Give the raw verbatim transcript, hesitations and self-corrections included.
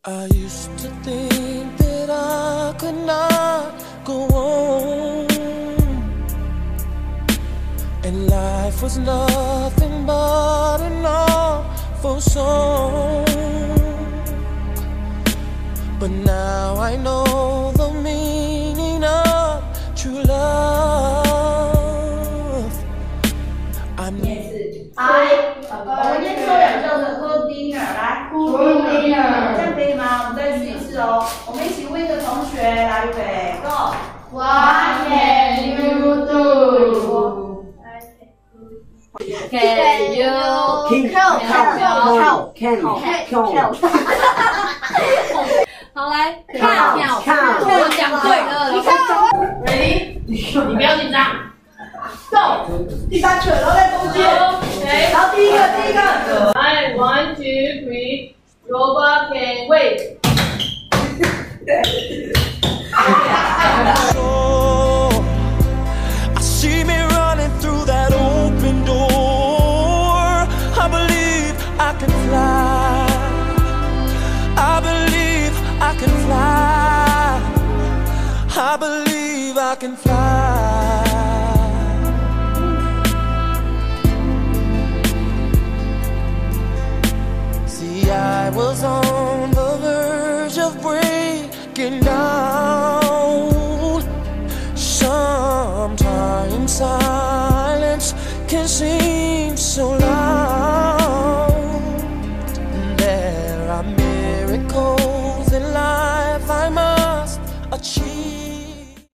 I used to think that I could not go on, and life was nothing but an awful song. But now I know the meaning of true love. I'm 来，我们念错两个的 good dinner， 来 good dinner， 这样可以吗？我们再试一次哦。我们一起问一个同学，来预备 ，Go。What can you do? Can you 跳跳跳跳跳？ 好来，跳跳跳，我讲对了，你看我 ，Ready？ 你不要紧张。Go， 第三圈，然后在中间，然后第一个，第一个。 来 ，one two three， robot can wait。 I see me running through that open door. I believe I can fly. I believe I can fly. I believe I can fly. See, I was on the verge of breaking down. Sometimes silence can seem so loud.